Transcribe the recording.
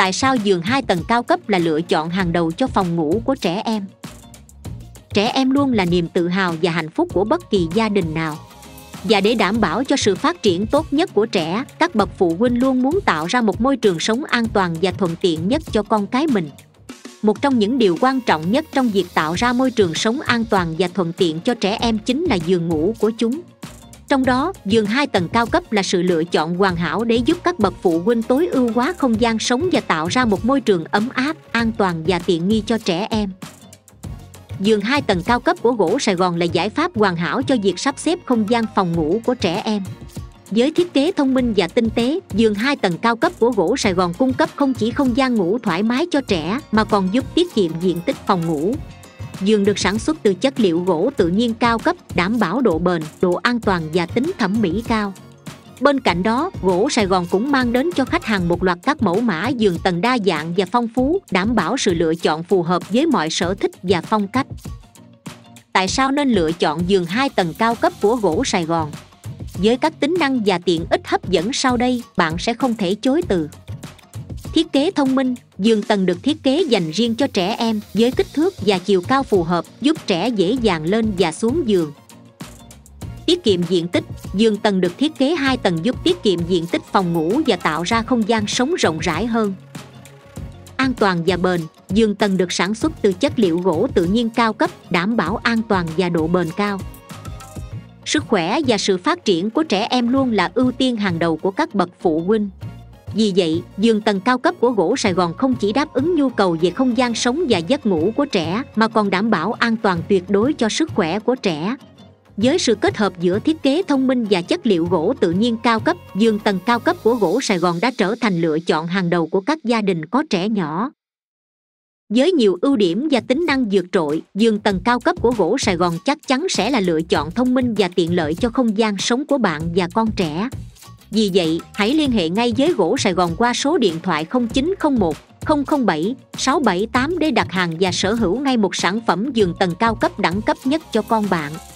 Tại sao giường 2 tầng cao cấp là lựa chọn hàng đầu cho phòng ngủ của trẻ em? Trẻ em luôn là niềm tự hào và hạnh phúc của bất kỳ gia đình nào. Và để đảm bảo cho sự phát triển tốt nhất của trẻ, các bậc phụ huynh luôn muốn tạo ra một môi trường sống an toàn và thuận tiện nhất cho con cái mình. Một trong những điều quan trọng nhất trong việc tạo ra môi trường sống an toàn và thuận tiện cho trẻ em chính là giường ngủ của chúng. Trong đó, giường 2 tầng cao cấp là sự lựa chọn hoàn hảo để giúp các bậc phụ huynh tối ưu hóa không gian sống và tạo ra một môi trường ấm áp, an toàn và tiện nghi cho trẻ em. Giường 2 tầng cao cấp của gỗ Sài Gòn là giải pháp hoàn hảo cho việc sắp xếp không gian phòng ngủ của trẻ em. Với thiết kế thông minh và tinh tế, giường 2 tầng cao cấp của gỗ Sài Gòn cung cấp không chỉ không gian ngủ thoải mái cho trẻ mà còn giúp tiết kiệm diện tích phòng ngủ. Giường được sản xuất từ chất liệu gỗ tự nhiên cao cấp, đảm bảo độ bền, độ an toàn và tính thẩm mỹ cao. Bên cạnh đó, gỗ Sài Gòn cũng mang đến cho khách hàng một loạt các mẫu mã giường tầng đa dạng và phong phú, đảm bảo sự lựa chọn phù hợp với mọi sở thích và phong cách. Tại sao nên lựa chọn giường 2 tầng cao cấp của gỗ Sài Gòn? Với các tính năng và tiện ích hấp dẫn sau đây, bạn sẽ không thể chối từ. Thiết kế thông minh, giường tầng được thiết kế dành riêng cho trẻ em với kích thước và chiều cao phù hợp, giúp trẻ dễ dàng lên và xuống giường. Tiết kiệm diện tích, giường tầng được thiết kế 2 tầng giúp tiết kiệm diện tích phòng ngủ và tạo ra không gian sống rộng rãi hơn. An toàn và bền, giường tầng được sản xuất từ chất liệu gỗ tự nhiên cao cấp, đảm bảo an toàn và độ bền cao. Sức khỏe và sự phát triển của trẻ em luôn là ưu tiên hàng đầu của các bậc phụ huynh. Vì vậy, giường tầng cao cấp của gỗ Sài Gòn không chỉ đáp ứng nhu cầu về không gian sống và giấc ngủ của trẻ, mà còn đảm bảo an toàn tuyệt đối cho sức khỏe của trẻ. Với sự kết hợp giữa thiết kế thông minh và chất liệu gỗ tự nhiên cao cấp, giường tầng cao cấp của gỗ Sài Gòn đã trở thành lựa chọn hàng đầu của các gia đình có trẻ nhỏ. Với nhiều ưu điểm và tính năng vượt trội, giường tầng cao cấp của gỗ Sài Gòn chắc chắn sẽ là lựa chọn thông minh và tiện lợi cho không gian sống của bạn và con trẻ. Vì vậy, hãy liên hệ ngay với gỗ Sài Gòn qua số điện thoại 0901 007 678 để đặt hàng và sở hữu ngay một sản phẩm giường tầng cao cấp đẳng cấp nhất cho con bạn.